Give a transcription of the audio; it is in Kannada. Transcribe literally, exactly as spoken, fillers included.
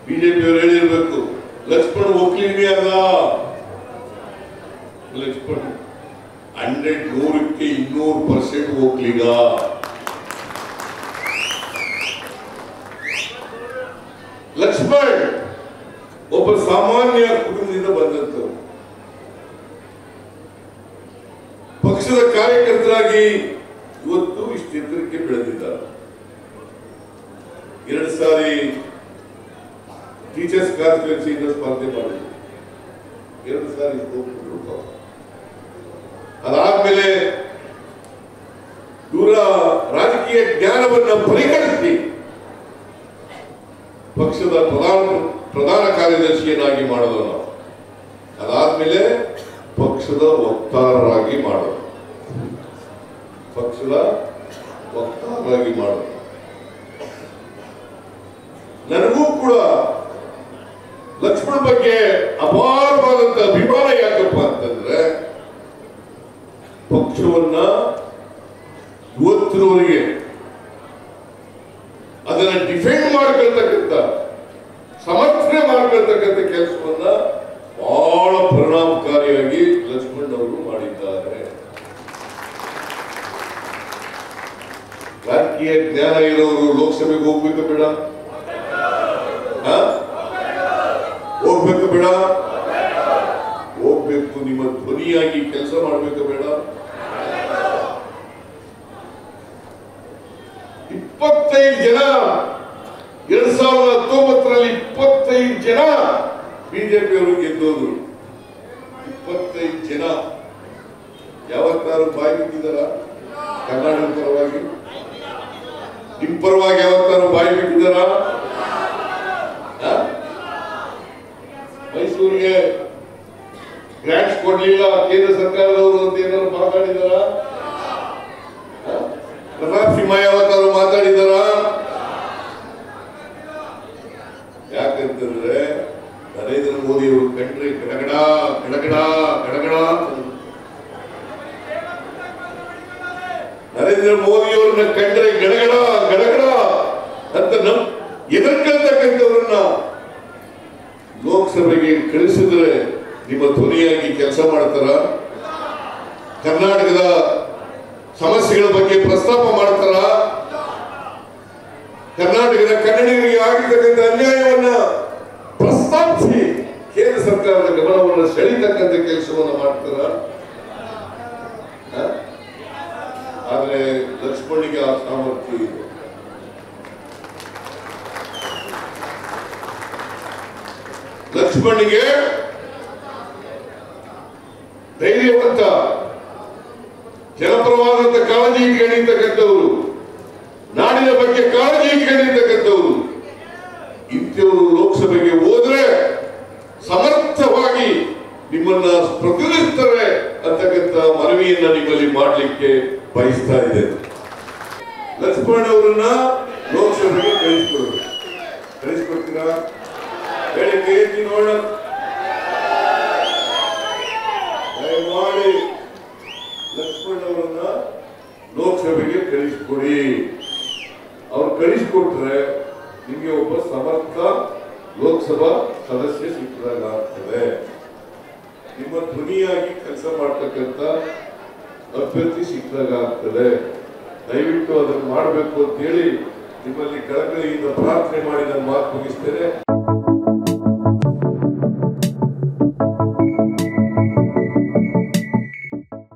ಬಿಜೆಪಿ ಅವರು ಹೇಳಿರ್ಬೇಕು, ಲಕ್ಷ್ಮಣ್ ಒಕ್ಲಿಂಗೇ ಅಲ್ಲ, ಲಕ್ಷ್ಮಣ್ ಹಂಡ್ರೆಡ್ ನೂರಕ್ಕೆ ಇನ್ನೂರು ಪರ್ಸೆಂಟ್ ಒಕ್ಲಿಗ. ಲಕ್ಷ್ಮಣ್ ಒಬ್ಬ ಸಾಮಾನ್ಯ ಕುಟುಂಬದಿಂದ ಬಂದಂತರು, ಪಕ್ಷದ ಕಾರ್ಯಕರ್ತರಾಗಿ ಇವತ್ತು ಇಷ್ಟು ಎತ್ತರಕ್ಕೆ ಬೆಳೆದಿದ್ದಾರೆ. ಎರಡು ಸಾರಿ ಟೀಚರ್ಸ್ ಕಾನ್ಫರೆನ್ಸಿಂದ ಸ್ಪರ್ಧೆ ಮಾಡಿದ್ರು, ಎರಡು ಸಾರಿ ಹೋಗ್ಬಿಟ್ರು. ಅದಾದ್ಮೇಲೆ ಇವರ ರಾಜಕೀಯ ಜ್ಞಾನವನ್ನ ಪರಿಗಣಿಸಿ ಪಕ್ಷದ ಪ್ರಧಾನ ಪ್ರಧಾನ ಕಾರ್ಯದರ್ಶಿಯನ್ನಾಗಿ ಮಾಡೋದು ನಾವು. ಅದಾದ್ಮೇಲೆ ಪಕ್ಷದ ವಕ್ತಾರರಾಗಿ ಮಾಡೋದು, ಪಕ್ಷದ ವಕ್ತಾರರಾಗಿ ಮಾಡೋದು. ನನಗೂ ಕೂಡ ಲಕ್ಷ್ಮಣ್ ಬಗ್ಗೆ ಅಪಾರವಾದಂತ ಅಭಿಮಾನ ಯಾಕಪ್ಪ ಅಂತಂದ್ರೆ, ಪಕ್ಷವನ್ನ ಇವತ್ತಿನವರೆಗೆ ಅದನ್ನ ಡಿಫೆಂಡ್ ಮಾಡ್ಕೊಳ್ತಕ್ಕಂಥ, ಸಮರ್ಥನೆ ಮಾಡ್ಕೊಳ್ತಕ್ಕಂಥ ಕೆಲಸವನ್ನ ಬಹಳ ಪರಿಣಾಮಕಾರಿಯಾಗಿ ಲಕ್ಷ್ಮಣ್ ಅವರು ಮಾಡಿದ್ದಾರೆ. ರಾಜಕೀಯ ಜ್ಞಾನ ಇರೋರು ಲೋಕಸಭೆಗೆ ಹೋಗ್ಬೇಕು ಬೇಡ, ಹೋಗ್ಬೇಕು ಬೇಡ, ಹೋಗ್ಬೇಕು. ನಿಮ್ಮ ಧ್ವನಿಯಾಗಿ ಕೆಲಸ ಮಾಡ್ಬೇಕು ಬೇಡ. ಇಪ್ಪತ್ತೈದು ಜನ ಎರಡ್ ಸಾವಿರದ ಹತ್ತೊಂಬತ್ತರಲ್ಲಿ ಇಪ್ಪತ್ತೈದು ಜನ ಬಿಜೆಪಿಯವರು ಗೆದ್ದೋದ್ರು. ಇಪ್ಪತ್ತೈದು ಜನ ಯಾವತ್ತಾರು ಬಾಯಿ ಬಿಟ್ಟಿದಾರ? ಕರ್ನಾಟಕ ಪರವಾಗಿ ನಿಮ್ ಪರವಾಗಿ ಯಾವತ್ತಾರು ಬಾಯಿ ಬಿಟ್ಟಿದಾರ? ಮೈಸೂರಿಗೆ ಗ್ರಾಂಟ್ಸ್ ಕೊಡ್ಲಿಲ್ಲ ಕೇಂದ್ರ ಸರ್ಕಾರದವರು ಅಂತ ಏನಾದ್ರು ಮಾತಾಡಿದಾರ? ಪ್ರತಾಪ್ ಸಿಂಹ ಯಾವತ್ತಾರು ಮಾತಾಡಿದಾರ? ಯಾಕಂತಂದ್ರೆ ನರೇಂದ್ರ ಮೋದಿ ಅವರು ಕಂಡ್ರೆ ಗಡಗಡ ಗಡಗಡ ಗಡಗಡ. ನರೇಂದ್ರ ಮೋದಿ ಅವ್ರನ್ನ ಕಂಡ್ರೆ ಗಡಗಡ ಗಡಗಡ ಅಂತ ನಮ್ ಎದುರ್ಕೊಳ್ತಕ್ಕಂಥವ್ರನ್ನ ಲೋಕಸಭೆಗೆ ಕಳಿಸಿದ್ರೆ ನಿಮ್ಮ ಧ್ವನಿಯಾಗಿ ಕೆಲಸ ಮಾಡ್ತಾರ? ಕರ್ನಾಟಕದ ಸಮಸ್ಯೆಗಳ ಬಗ್ಗೆ ಪ್ರಸ್ತಾಪ ಮಾಡ್ತಾರ? ಕರ್ನಾಟಕದ ಕನ್ನಡಿಗರಿಗೆ ಆಗಿರ್ತಕ್ಕಂಥ ಅನ್ಯಾಯವನ್ನ ಪ್ರಸ್ತಾಪಿಸಿ ಕೇಂದ್ರ ಸರ್ಕಾರದ ಗಮನವನ್ನು ಸೆಳೀತಕ್ಕಂಥ ಕೆಲಸವನ್ನ ಮಾಡ್ತಾರ? ಆದ್ರೆ ಲಕ್ಷ್ಮಣಿಗೆ ಆ ಸಾಮರ್ಥ್ಯ ಇದೆ. ಲಕ್ಷ್ಮಣಿಗೆ ಧೈರ್ಯವಂತ, ಜನಪರವಾದಂತ ಕಾಳಜಿ ಇಟ್ಕೊಂಡಿರ್ತಕ್ಕಂಥವ್ರು, ನಾಡಿನ ಬಗ್ಗೆ ಕಾಳಜಿ ಇಟ್ಕೊಂಡಿರ್ತಕ್ಕಂಥವ್ರು, ಇಂಥವರು ಲೋಕಸಭೆಗೆ ಹೋದ್ರೆ ಸಮರ್ಥವಾಗಿ ನಿಮ್ಮನ್ನ ಪ್ರತಿನಿಧಿಸ್ತಾರೆ ಅಂತಕ್ಕಂಥ ಮನವಿಯನ್ನ ನಿಮ್ಮಲ್ಲಿ ಮಾಡಲಿಕ್ಕೆ ಬಯಸ್ತಾ ಇದೆ. ಲಕ್ಷ್ಮಣ್ ಅವರನ್ನ ಲೋಕಸಭೆಗೆ ಕಳಿಸ್ಕೊಡ್ಬೇಕು. ಕಳಿಸ್ಕೊಡ್ತೀರಾ? ಹೇಳಿ ಕೇಳಿ ನೋಡ. ದಯಮಾಡಿ ಲಕ್ಷ್ಮಣ್ ಅವರನ್ನ ಲೋಕಸಭೆಗೆ ಕಳಿಸ್ಕೊಡಿ. ಅವ್ರು ಕಳಿಸ್ಕೊಟ್ರೆ ನಿಮಗೆ ಒಬ್ಬ ಸಮರ್ಥ ಲೋಕಸಭಾ ಸದಸ್ಯ ಸಿಕ್ಕಿದಾಗ ಆಗ್ತದೆ. ನಿಮ್ಮ ಧ್ವನಿಯಾಗಿ ಕೆಲಸ ಮಾಡ್ತಕ್ಕಂಥ ಅಭ್ಯರ್ಥಿ ಸಿಕ್ಕಿದಾಗ ಆಗ್ತದೆ. ದಯವಿಟ್ಟು ಅದನ್ನು ಮಾಡಬೇಕು ಅಂತ ಹೇಳಿ ನಿಮ್ಮಲ್ಲಿ ಕಳಕಳಿಯಿಂದ ಪ್ರಾರ್ಥನೆ ಮಾಡಿ ನನ್ನ ಮಾತು